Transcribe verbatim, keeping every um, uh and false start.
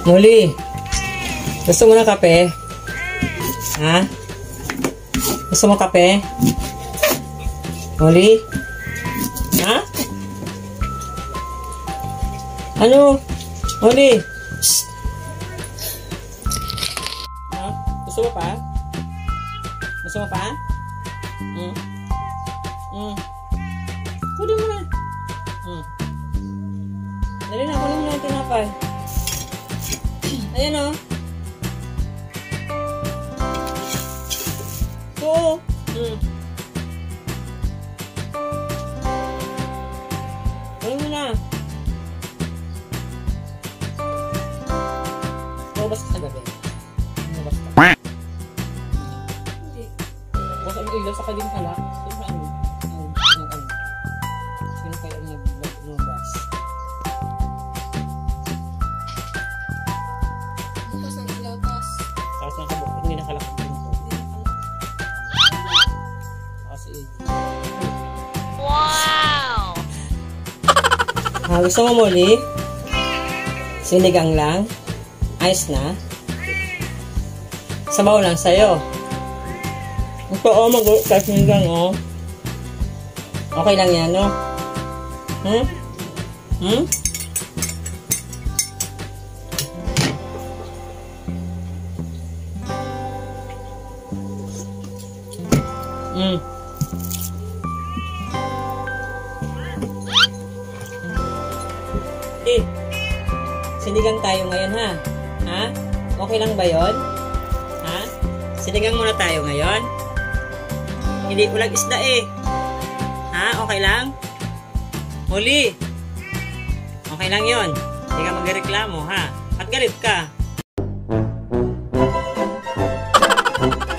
Muli. Gusto mo ng kape? Ha? Gusto mo kape? Muli? Ha? Ano? Muli? Shh. Ha? Gusto mo pa? Gusto mo pa? Hmm? Hmm? Kunin mo na. Hmm. Dali na, kunin mo na yung tinapay. Ayan o. Oo. Hmm. Kunin mo na. Lumabas ka sa gabi. Lumabas ka. Hindi. Basta ang ilaw sa kaling kalak. Sino ka ano? Sino ka ano? Sino kaya lumabas? Bukas ang ilaw tas. Tapos nakabuk. Hindi nakalakad din ito. Hindi nakalakad. Kasi wow! Ah, gusto mo muli? Sinigang lang? Ayos na? Sabaw lang sa'yo. Ito o, oh, mag-uot ka sinigang o. Oh. Okay lang yan o. Oh. Hmm? Hmm? Hmm. Eh, sinigang tayo ngayon ha? Ha? Okay lang ba yun? Ha? Sinigang muna tayo ngayon? Hindi ulag isda eh. Ha? Okay lang? Muli. Okay lang yun. Hindi ka magreklamo ha? At galit ka.